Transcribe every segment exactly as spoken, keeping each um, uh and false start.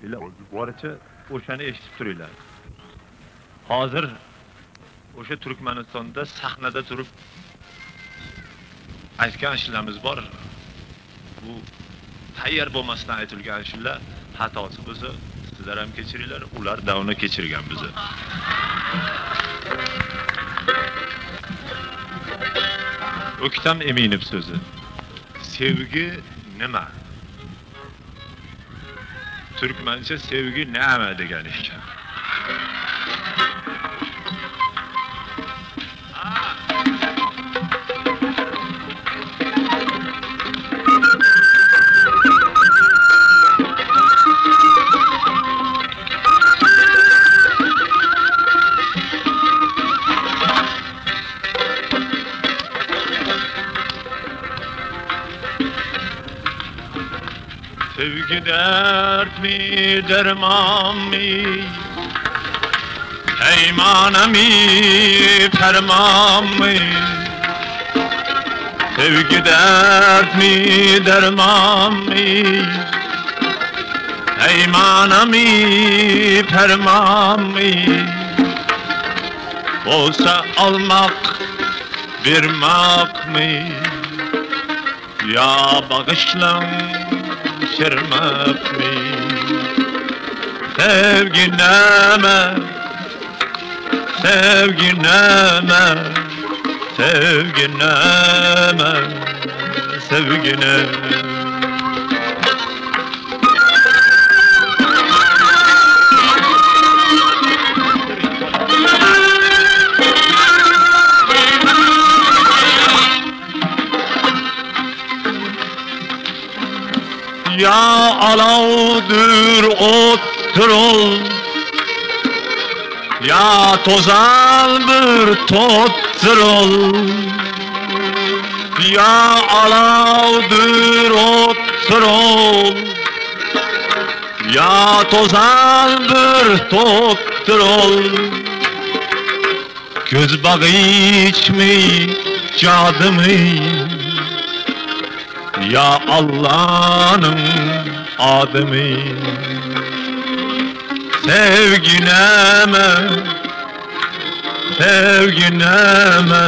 ila boricha o'shani eshitib turinglar. Hozir o'sha Turkmanistonda sahnada turib aytgan ashulamiz bor. Bu tayyor bo'lmasdan aytilgan ashula xatosi bo'lsa, sizlar ham kechiringlar, ular davni kechirgan bizni. O'ktam Eminov so'zi. Sevgi nima? Türkmençe sevgi nima degan ekan. Sevgi dert mi, derman mi, peymana mi, ferman mi? Sevgi dert mi, derman mi, peymana mi, ferman mi? Olsa almak, vermek mi? Ya bağışlan, şirmek mi? Sevgi neme, sevgi neme, sevgi neme, sevgi neme. Ya alavdır ottur ol, ya tozaldır tottur ol. Ya alavdır ottur ol, ya tozaldır tottur ol. Göz bağı içmi, cadımı, ya Allah'ın adımı. Sevgi neme, sevgi neme,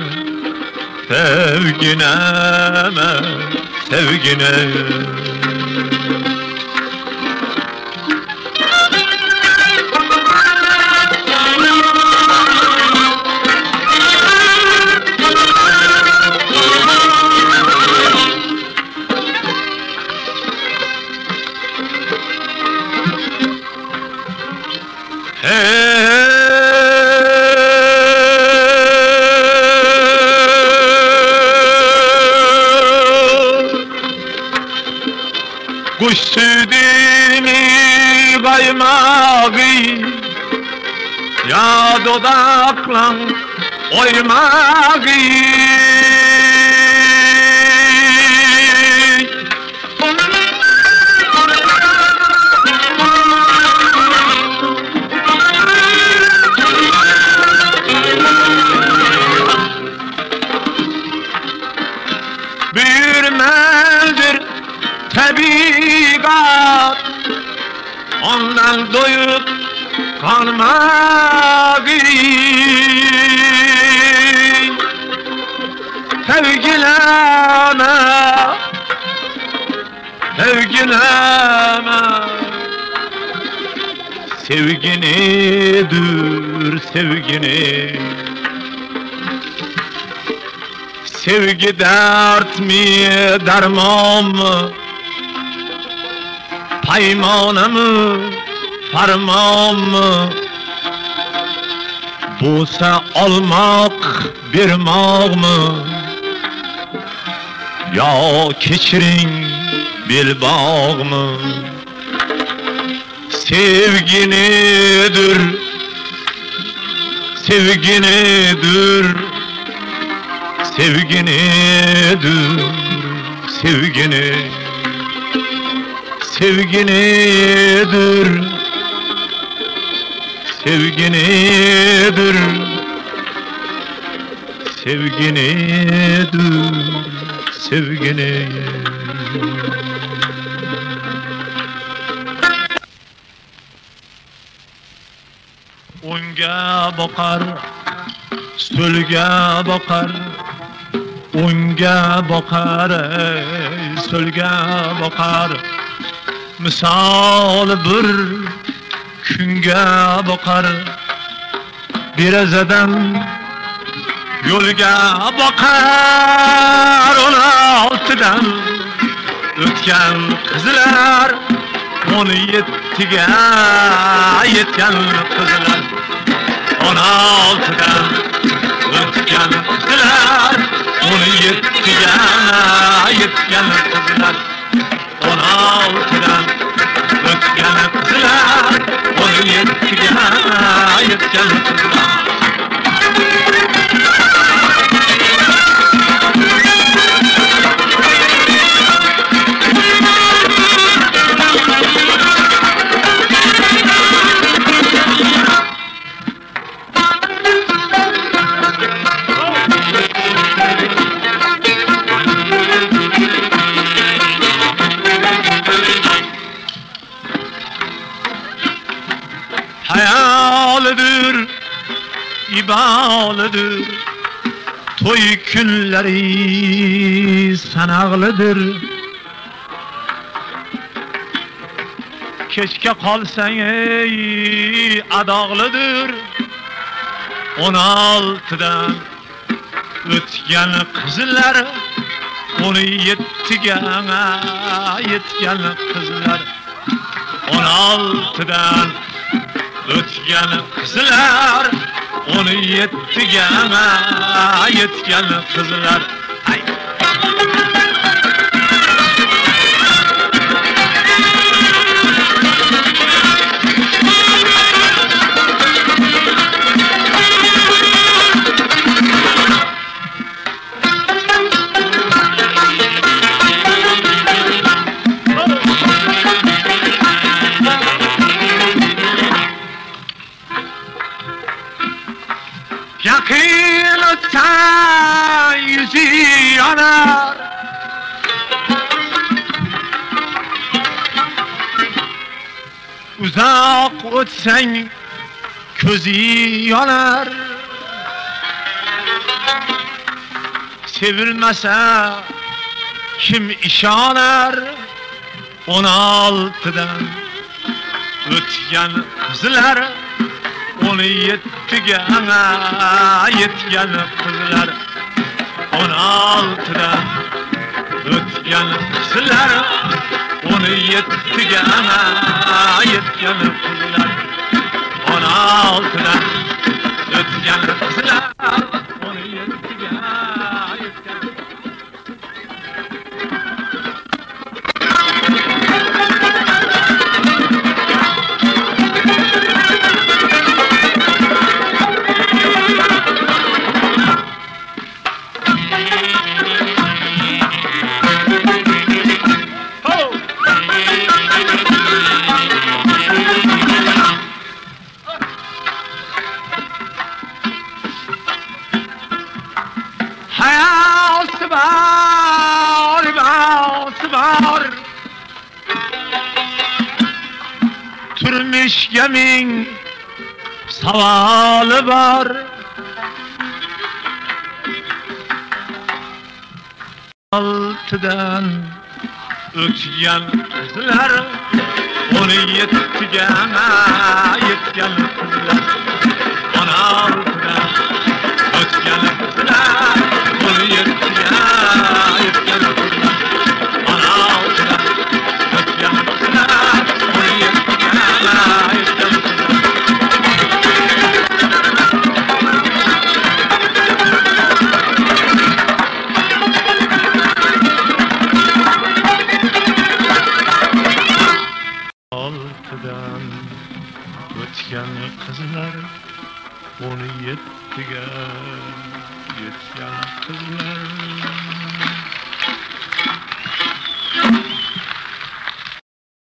sevgi neme, sevgi neme. Kuş südünü kaymağı, ya dudaklan oymağı. Büyürmeldir tabiat, ondan doyup kalmak. Sevgileme, sevgileme, sevginidir sevgini. Sevgi dert mi, derman mı, paymana mı, ferman mı? Busa almak birmak mı? Ya keçirin bilbağ mı? Sevgi nedir, sevgi nedir, sevgi nedir, sevgi nedir, sevgi nedir, sevgi nedir, sevgi nedir, sevgi nedir. So'lga boqar, so'lga boqar, o'ngga boqar, so'lga boqar. Misol bir kunga boqar, derazadan yo'lga boqar. o'n oltidan o'tgan qizlar, o'n yettiga yetgan qizlar. o'n oltidan o'tgan qizlar, o'n yettiga yetgan qizlar. o'n oltidan o'tgan qizlar, o'n yettiga yetgan qizlar. Hayalidir, ibalidir, to'y kunlari sanaqlidir. Kechga qolsang ey adoqlidir. o'n oltidan o'tgan qizlar, o'n yettiga yetgan qizlar. o'n oltidan o'tgan qizlar, o'n yettiga yetgan qizlar. Ay. Yakın öten yüzü yanar, uzak ötsen közü yanar. Sevilmese kim işanar? o'n oltidan o'tgan qizlar, o'n yettiga yetgan qizlar. o'n oltidan o'tgan qizlar, o'n yettiga yetgan qizlar. o'n oltidan o'tgan qizlar, o'n yettiga yetgan. Hayat var, hayat var, turmuş yemin savalı var. Altıdan o'tgan qizlar, o'n yettiga yetgan qizlar. o'n oltidan o'tgan qizlar, o'n yettiga yetgan qizlar. o'n oltidan o'tgan qizlar, o'n yettiga yetgan qizlar. Oltidan o'tgan qizlar, o'n yettiga yetgan qizlar.